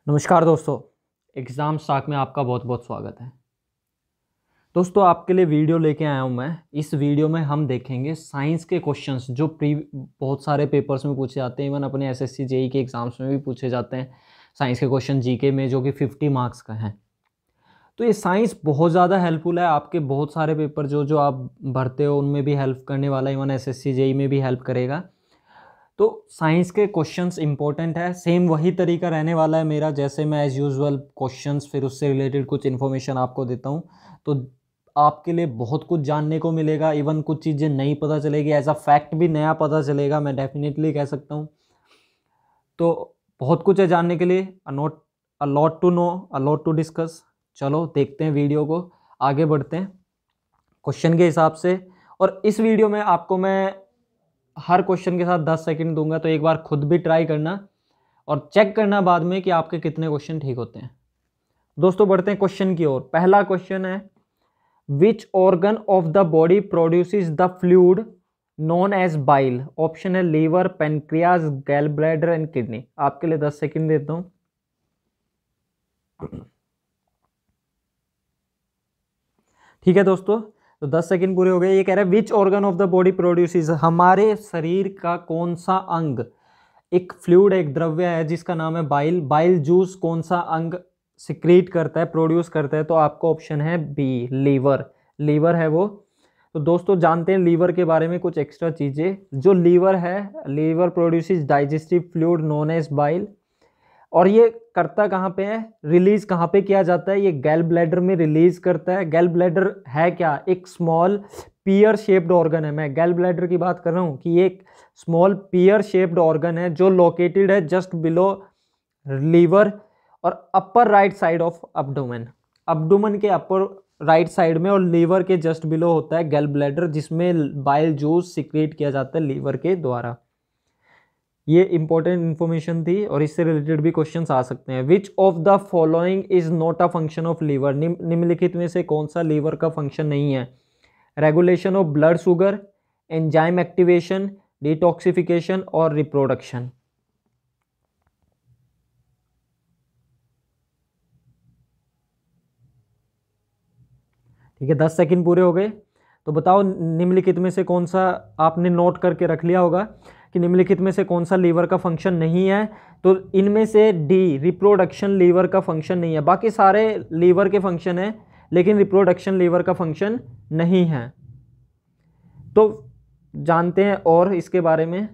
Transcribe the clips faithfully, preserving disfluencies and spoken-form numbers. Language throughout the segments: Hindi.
नमस्कार दोस्तों, एग्ज़ाम स्टाक में आपका बहुत बहुत स्वागत है। दोस्तों, आपके लिए वीडियो लेके आया हूँ मैं। इस वीडियो में हम देखेंगे साइंस के क्वेश्चंस जो प्री बहुत सारे पेपर्स में पूछे जाते हैं, इवन अपने एसएससी जेई के एग्ज़ाम्स में भी पूछे जाते हैं। साइंस के क्वेश्चन जीके में जो कि फिफ्टी मार्क्स का है। तो ये साइंस बहुत ज़्यादा हेल्पफुल है। आपके बहुत सारे पेपर जो जो आप भरते हो उनमें भी हेल्प करने वाला है, इवन एसएससी जेई में भी हेल्प करेगा। तो साइंस के क्वेश्चंस इंपॉर्टेंट है, सेम वही तरीका रहने वाला है मेरा। जैसे मैं एज़ यूजुअल क्वेश्चंस फिर उससे रिलेटेड कुछ इन्फॉर्मेशन आपको देता हूँ, तो आपके लिए बहुत कुछ जानने को मिलेगा। इवन कुछ चीज़ें नहीं पता चलेगी, एज अ फैक्ट भी नया पता चलेगा, मैं डेफिनेटली कह सकता हूँ। तो बहुत कुछ है जानने के लिए, a not a lot to know, a lot to discuss. चलो देखते हैं वीडियो को, आगे बढ़ते हैं क्वेश्चन के हिसाब से। और इस वीडियो में आपको मैं हर क्वेश्चन के साथ दस सेकंड दूंगा, तो एक बार खुद भी ट्राई करना और चेक करना बाद में कि आपके कितने क्वेश्चन ठीक होते हैं। दोस्तों, बढ़ते हैं क्वेश्चन की ओर। पहला क्वेश्चन है, which organ of the body produces the fluid known as bile? Option है liver, pancreas, gallbladder and kidney. आपके लिए दस सेकंड देता हूं। ठीक है दोस्तों, तो दस सेकंड पूरे हो गए। ये कह रहा है which organ of the body produces, हमारे शरीर का कौन सा अंग एक फ्लूइड, एक द्रव्य है जिसका नाम है बाइल। बाइल जूस कौन सा अंग सिक्रीट करता है, प्रोड्यूस करता है? तो आपको ऑप्शन है बी, लीवर। लीवर है वो। तो दोस्तों, जानते हैं लीवर के बारे में कुछ एक्स्ट्रा चीजें। जो लीवर है, liver produces digestive fluid known as bile. और ये करता कहाँ पे है, रिलीज कहाँ पे किया जाता है? ये गैल ब्लैडर में रिलीज करता है। गैल ब्लैडर है क्या? एक स्मॉल पियर शेप्ड ऑर्गन है। मैं गैल ब्लैडर की बात कर रहा हूँ कि ये एक स्मॉल पियर शेप्ड ऑर्गन है जो लोकेटेड है जस्ट बिलो लीवर और upper right side of abdomen. Abdomen के अपर राइट साइड में और लीवर के जस्ट बिलो होता है गैल ब्लैडर, जिसमें बाइल जूस सिक्रीट किया जाता है लीवर के द्वारा। ये इंपॉर्टेंट इंफॉर्मेशन थी और इससे रिलेटेड भी क्वेश्चंस आ सकते हैं। Which of the following is not a function of liver? निम्नलिखित में से कौन सा लीवर का फंक्शन नहीं है? Regulation of blood sugar, enzyme activation, detoxification और रिप्रोडक्शन। ठीक है, दस सेकंड पूरे हो गए। तो बताओ निम्नलिखित में से कौन सा, आपने नोट करके रख लिया होगा कि निम्नलिखित में से कौन सा लीवर का फंक्शन नहीं है? तो इनमें से डी, रिप्रोडक्शन लीवर का फंक्शन नहीं है। बाकी सारे लीवर के फंक्शन है, लेकिन रिप्रोडक्शन लीवर का फंक्शन नहीं है। तो जानते हैं और इसके बारे में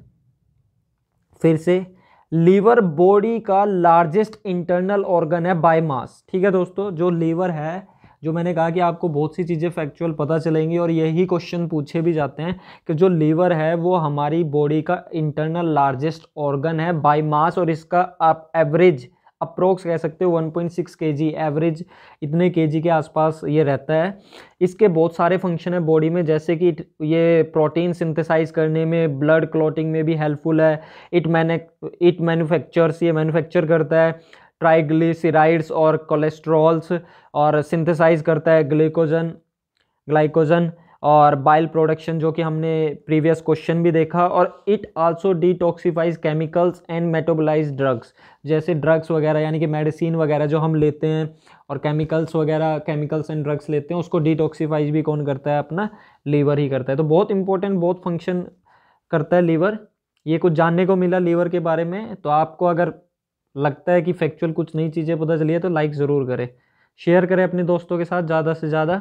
फिर से। लीवर बॉडी का लार्जेस्ट इंटरनल ऑर्गन है बाय मास। ठीक है दोस्तों, जो लीवर है, जो मैंने कहा कि आपको बहुत सी चीज़ें फैक्चुअल पता चलेंगी और यही क्वेश्चन पूछे भी जाते हैं कि जो लीवर है वो हमारी बॉडी का इंटरनल लार्जेस्ट ऑर्गन है बाय मास, और इसका आप एवरेज अप्रोक्स कह सकते हो one point six KG, average इतने केजी के आसपास ये रहता है। इसके बहुत सारे फंक्शन है बॉडी में, जैसे कि ये प्रोटीन सिंथेसाइज करने में, ब्लड क्लॉटिंग में भी हेल्पफुल है। इट मैने इट मैन्युफैक्चर्स, ये मैन्युफैक्चर करता है ट्राइग्लिसराइड्स और कोलेस्ट्रॉल्स, और सिंथेसाइज करता है ग्लाइकोजन ग्लाइकोजन और बाइल प्रोडक्शन, जो कि हमने प्रीवियस क्वेश्चन भी देखा। और it also detoxifies chemicals and metabolise drugs, जैसे ड्रग्स वगैरह यानी कि मेडिसिन वगैरह जो हम लेते हैं और केमिकल्स वगैरह, केमिकल्स एंड ड्रग्स लेते हैं, उसको डिटॉक्सिफाइज भी कौन करता है? अपना लीवर ही करता है। तो बहुत इंपॉर्टेंट, बहुत फंक्शन करता है लीवर। ये कुछ जानने को मिला लीवर के बारे में। तो आपको अगर लगता है कि फैक्चुअल कुछ नई चीज़ें पता चली है तो लाइक ज़रूर करें, शेयर करें अपने दोस्तों के साथ ज़्यादा से ज़्यादा।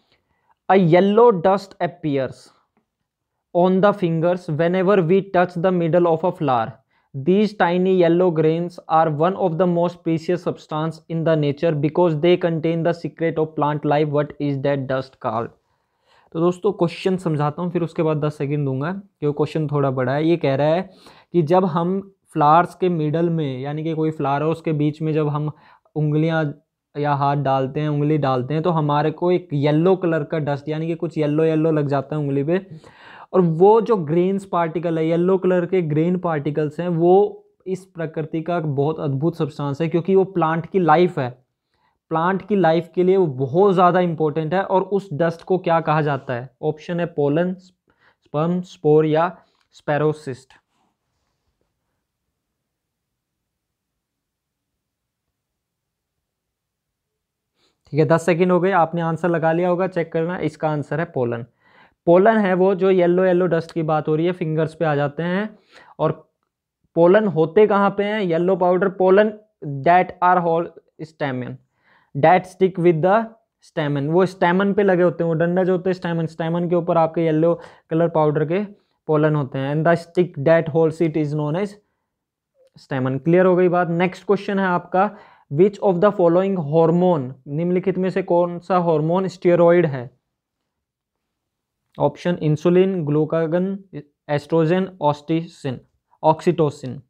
A yellow dust appears on the fingers whenever we touch the middle of a flower. These tiny yellow grains are one of the most precious substance in the nature because they contain the secret of plant life. What is that dust called? तो दोस्तों, क्वेश्चन समझाता हूँ फिर उसके बाद दस सेकंड दूंगा क्योंकि क्वेश्चन थोड़ा बड़ा है। ये कह रहा है कि जब हम फ्लावर्स के मिडल में, यानी कि कोई फ्लावर है उसके बीच में जब हम उंगलियां या हाथ डालते हैं, उंगली डालते हैं, तो हमारे को एक येलो कलर का डस्ट, यानी कि कुछ येलो येलो लग जाता है उंगली पे। और वो जो ग्रेन्स पार्टिकल है, येलो कलर के ग्रेन पार्टिकल्स हैं, वो इस प्रकृति का बहुत अद्भुत सब्सटेंस है, क्योंकि वो प्लांट की लाइफ है। प्लांट की लाइफ के लिए वो बहुत ज़्यादा इंपॉर्टेंट है। और उस डस्ट को क्या कहा जाता है? ऑप्शन है पोलन, स्पर्म, स्पोर या स्पैरोसिस्ट। ठीक है, दस सेकंड हो गए, आपने आंसर लगा लिया होगा, चेक करना, इसका आंसर है पोलन। पोलन है वो जो येलो येलो डस्ट की बात हो रही है, फिंगर्स पे आ जाते हैं। और पोलन होते कहाँ पे हैं? Yellow powder pollen that are whole stamen, that stick with the stamen, वो स्टेमन पे लगे होते हैं, वो डंडा जो होते हैं स्टेमन, स्टेमन के ऊपर आपके येलो कलर पाउडर के पोलन होते हैं। And the stick that holds it is known as stamen. Clear हो गई बात। नेक्स्ट क्वेश्चन है आपका, which of the following hormone, निम्नलिखित में से कौन सा हार्मोन स्टेरॉइड है? ऑप्शन इंसुलिन, ग्लूकागन, एस्ट्रोजन, ऑस्टिसिन, ऑक्सीटोसिन।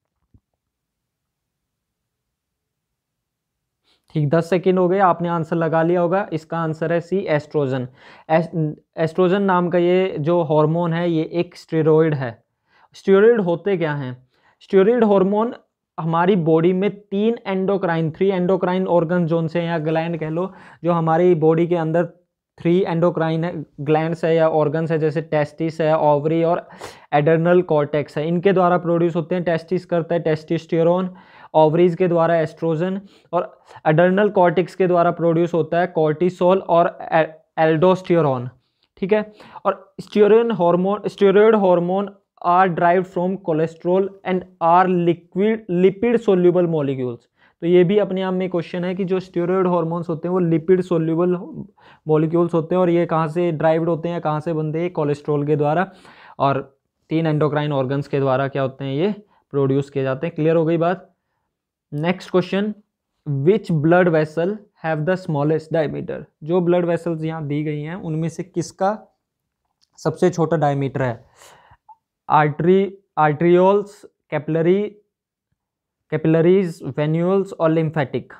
ठीक, दस सेकेंड हो गए, आपने आंसर लगा लिया होगा, इसका आंसर है सी, एस्ट्रोजन। एस्ट्रोजन नाम का ये जो हार्मोन है ये एक स्टेरॉइड है। स्टेरॉइड होते क्या हैं? स्टेरॉइड हार्मोन हमारी बॉडी में तीन endocrine, three endocrine organ zone से या ग्लैंड कह लो, जो हमारी बॉडी के अंदर थ्री एंडोक्राइन है ग्लैंड्स है या ऑर्गन्स है, जैसे टेस्टिस है, ओवरी और एडर्नल कॉर्टेक्स है, इनके द्वारा प्रोड्यूस होते हैं। टेस्टिस करता है टेस्टोस्टेरोन, ओवरीज के द्वारा एस्ट्रोजन, और एडर्नल कॉर्टेक्स के द्वारा प्रोड्यूस होता है कॉर्टिसोल और एल्डोस्टेरोन। ठीक है, और steroid hormone steroid hormone are derived from cholesterol and are liquid lipid soluble molecules. तो ये भी अपने आप में क्वेश्चन है कि जो स्टेरॉइड हार्मोन्स होते हैं वो लिपिड सोल्यूबल मॉलिक्यूल्स होते हैं, और ये कहाँ से ड्राइव्ड होते हैं, कहाँ से बनते हैं? कोलेस्ट्रॉल के द्वारा, और तीन एंडोक्राइन ऑर्गन्स के द्वारा क्या होते हैं? ये प्रोड्यूस किए जाते हैं। क्लियर हो गई बात। Next question, which blood vessel have the smallest diameter? जो ब्लड वेसल्स यहाँ दी गई हैं उनमें से किसका सबसे छोटा डायमीटर है? Artery arterioles, capillary capillaries, venules और लिम्फेटिक।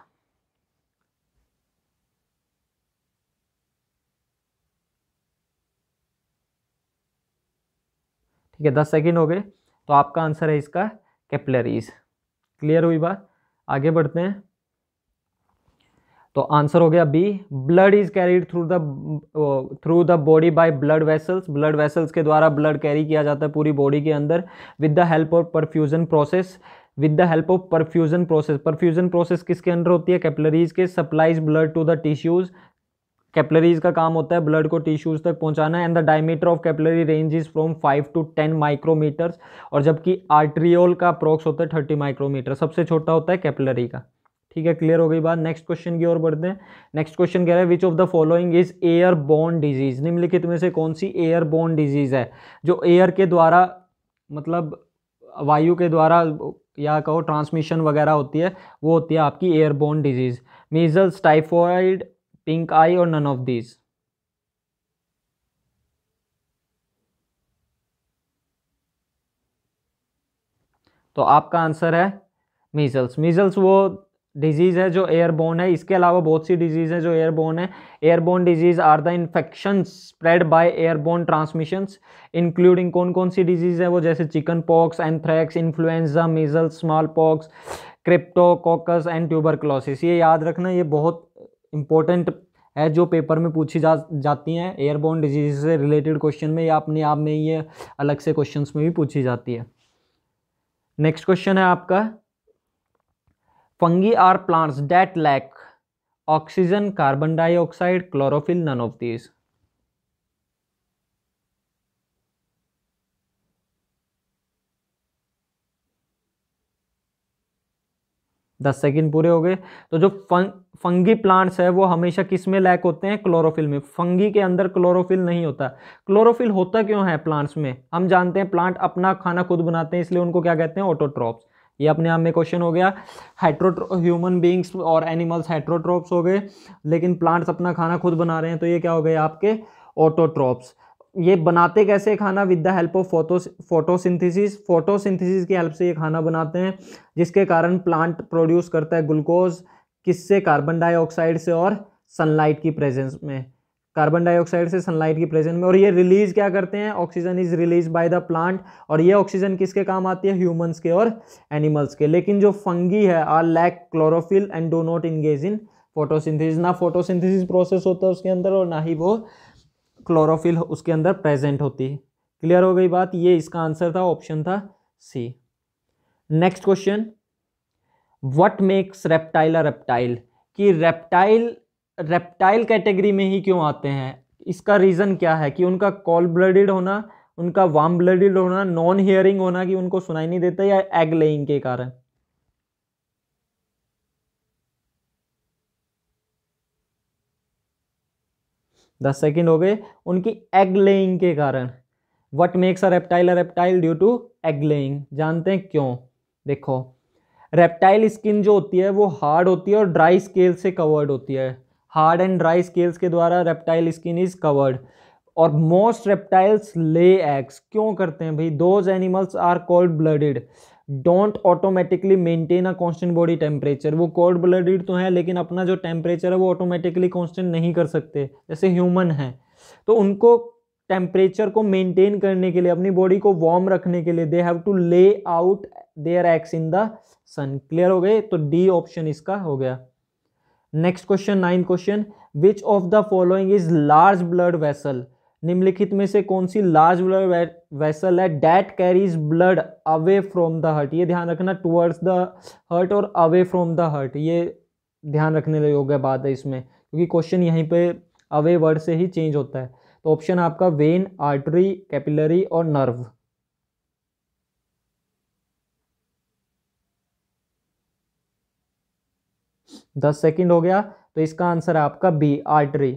ठीक है, दस सेकेंड हो गए, तो आपका आंसर है इसका कैपिलरीज। क्लियर हुई बात, आगे बढ़ते हैं। तो आंसर हो गया B, blood is carried through the through the body by blood vessels. Blood vessels के द्वारा ब्लड कैरी किया जाता है पूरी बॉडी के अंदर, with the help of perfusion process with the help of perfusion process. Perfusion process किसके अंदर होती है? कैपिलरीज के। Supplies blood to the tissues, capillaries का काम होता है ब्लड को टिश्यूज तक पहुंचाना। And the diameter of capillary range is from five to ten micrometres, और जबकि आर्ट्रियोल का अप्रोक्स होता है थर्टी माइक्रोमीटर, सबसे छोटा होता है कैपिलरी का। ठीक है, क्लियर हो गई बात। नेक्स्ट क्वेश्चन की ओर बढ़ते हैं। नेक्स्ट क्वेश्चन कह रहा है, which of the following is airborne disease? निम्नलिखित में से कौन सी एयर बोर्न डिजीज है जो एयर के द्वारा, मतलब वायु के द्वारा या कहो ट्रांसमिशन वगैरह होती है, वो होती है आपकी airborne disease. Measles, typhoid, pink eye और नन ऑफ दीज। तो आपका आंसर है मीजल्स। मीजल्स वो डिजीज है जो एयरबोर्न है। इसके अलावा बहुत सी डिजीज है जो एयरबोर्न है। Airborne disease are the infection spread by airborne transmissions, including कौन कौन सी डिजीज है वो? जैसे chickenpox, anthrax, influenza, measles, smallpox, cryptococcus and tuberculosis. ये याद रखना, ये बहुत इंपॉर्टेंट है जो पेपर में पूछी जा जाती हैं एयरबोर्न डिजीज से रिलेटेड क्वेश्चन में, या अपने आप में ये अलग से क्वेश्चंस में भी पूछी जाती है। नेक्स्ट क्वेश्चन है आपका, fungi are plants that lack oxygen, carbon dioxide, chlorophyll, none of these. दस सेकंड पूरे हो गए। तो जो फंग फंगी प्लांट्स है वो हमेशा किस में लैक होते हैं? क्लोरोफिल में। फंगी के अंदर क्लोरोफिल नहीं होता। क्लोरोफिल होता क्यों है प्लांट्स में? हम जानते हैं प्लांट अपना खाना खुद बनाते हैं, इसलिए उनको क्या कहते हैं? ऑटोट्रॉप्स। ये अपने आप में क्वेश्चन हो गया। हेट्रोट्रो ह्यूमन बींग्स और एनिमल्स हेट्रोट्रॉप्स हो गए, लेकिन प्लांट्स अपना खाना खुद बना रहे हैं, तो ये क्या हो गए आपके? ऑटोट्रॉप्स। ये बनाते कैसे खाना? With the help of photo photosynthesis. Photosynthesis की हेल्प से ये खाना बनाते हैं, जिसके कारण प्लांट प्रोड्यूस करता है ग्लूकोज। किससे? कार्बन डाइऑक्साइड से और सनलाइट की प्रेजेंस में। कार्बन डाइऑक्साइड से सनलाइट की प्रेजेंस में। और ये रिलीज क्या करते हैं? Oxygen is release by the plant. और ये ऑक्सीजन किसके काम आती है? ह्यूमंस के और एनिमल्स के। लेकिन जो फंगी है are lack chlorophyll and do not engage in photosynthesis. ना फोटोसिंथेसिस प्रोसेस होता है उसके अंदर, और ना ही वो क्लोरोफिल उसके अंदर प्रेजेंट होती है। क्लियर हो गई बात। ये इसका आंसर था, ऑप्शन था C. Next question, what makes reptile a reptile? कि रेप्टाइल रेप्टाइल कैटेगरी में ही क्यों आते हैं? इसका रीज़न क्या है कि उनका कोल्ड ब्लडेड होना, उनका वार्म ब्लडेड होना, नॉन हियरिंग होना कि उनको सुनाई नहीं देता, या एग लेइंग के कारण? दस सेकेंड हो गए। उनकी एग लेइंग के कारण। What makes a reptile a reptile? Due to egg laying. जानते हैं क्यों? देखो, रेप्टाइल स्किन जो होती है वो हार्ड होती है और ड्राई स्केल से कवर्ड होती है। हार्ड एंड ड्राई स्केल्स के द्वारा रेप्टाइल स्किन इज कवर्ड। और मोस्ट रेप्टाइल्स ले एग्स। क्यों करते हैं भाई? Those animals are cold blooded, don't automatically maintain a constant body temperature. वो कोल्ड ब्लडेड तो है लेकिन अपना जो टेम्परेचर है वो ऑटोमेटिकली कांस्टेंट नहीं कर सकते, जैसे ह्यूमन है। तो उनको टेम्परेचर को मेंटेन करने के लिए, अपनी बॉडी को वार्म रखने के लिए, they have to lay out their eggs in the sun. Clear हो गए? तो डी ऑप्शन इसका हो गया। Next question, nine question, which of the following is large blood vessel? निम्नलिखित में से कौन सी लार्ज ब्लड वेसल है that carries blood away from the heart? ये ध्यान रखना, टुवर्ड्स द हार्ट और अवे फ्रॉम द हार्ट, ये ध्यान रखने योग्य बात है इसमें, क्योंकि क्वेश्चन यहीं पे अवे वर्ड से ही चेंज होता है। तो ऑप्शन आपका वेन, आर्टरी, कैपिलरी और नर्व। दस सेकंड हो गया, तो इसका आंसर है आपका बी, आर्टरी।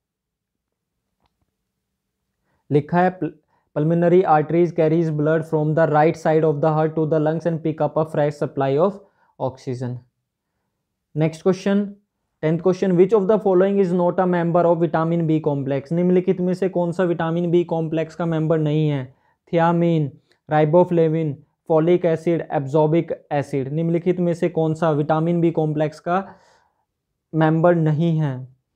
लिखा है pulmonary arteries carries blood from the right side of the heart to the lungs and pick up a fresh supply of oxygen. Next question, tenth question, which of the following is not a member of vitamin B complex? निम्नलिखित में से कौन सा विटामिन बी कॉम्प्लेक्स का मेंबर नहीं है? Thiamine, riboflavin, folic acid, ascorbic acid. निम्नलिखित में से कौन सा विटामिन बी कॉम्प्लेक्स का मेंबर नहीं है?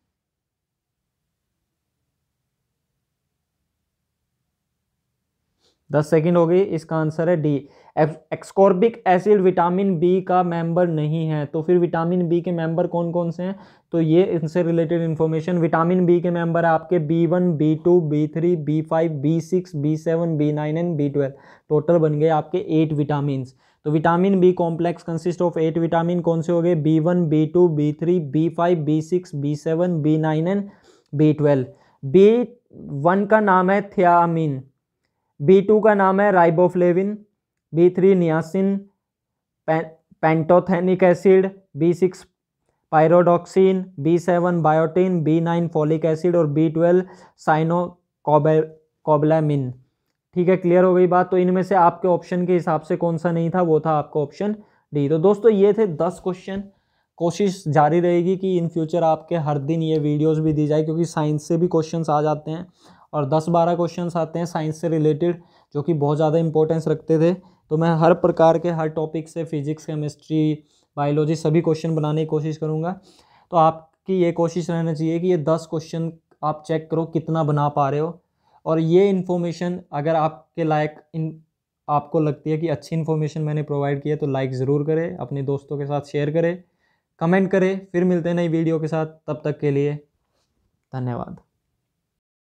दस सेकंड हो गई, इसका आंसर है D, ascorbic acid vitamin B का मेंबर नहीं है। तो फिर विटामिन बी के मेंबर कौन कौन से हैं? तो ये इनसे रिलेटेड इन्फॉर्मेशन, विटामिन बी के मेंबर है आपके B one, B two, B three, B five, B six, B seven, B nine and B twelve. Total बन गए आपके एट विटामिन। तो vitamin B complex consist of eight vitamin. कौन से हो गए? B one, B two, B three, B five, B six, B seven, B nine and B twelve. B one का नाम है थियामिन, बी टू का नाम है riboflavin, B three niacin, pantothenic acid, B six pyridoxine, B seven biotin, B nine folic acid और बी ट्वेल्व साइनोकोबैलामिन। ठीक है, क्लियर हो गई बात? तो इनमें से आपके ऑप्शन के हिसाब से कौन सा नहीं था? वो था आपका ऑप्शन डी। तो दोस्तों ये थे दस क्वेश्चन। कोशिश जारी रहेगी कि इन फ्यूचर आपके हर दिन ये वीडियोस भी दी जाए, क्योंकि साइंस से भी क्वेश्चंस आ जाते हैं और दस बारह क्वेश्चंस आते हैं साइंस से रिलेटेड जो कि बहुत ज़्यादा इंपॉर्टेंस रखते थे। तो मैं हर प्रकार के हर टॉपिक से फिजिक्स, केमिस्ट्री, बायोलॉजी सभी क्वेश्चन बनाने की कोशिश करूँगा। तो आपकी ये कोशिश रहना चाहिए कि ये दस क्वेश्चन आप चेक करो कितना बना पा रहे हो। और ये इन्फॉर्मेशन अगर आपके लायक इन आपको लगती है कि अच्छी इन्फॉर्मेशन मैंने प्रोवाइड की है तो लाइक ज़रूर करें, अपने दोस्तों के साथ शेयर करें, कमेंट करें। फिर मिलते हैं नई वीडियो के साथ, तब तक के लिए धन्यवाद।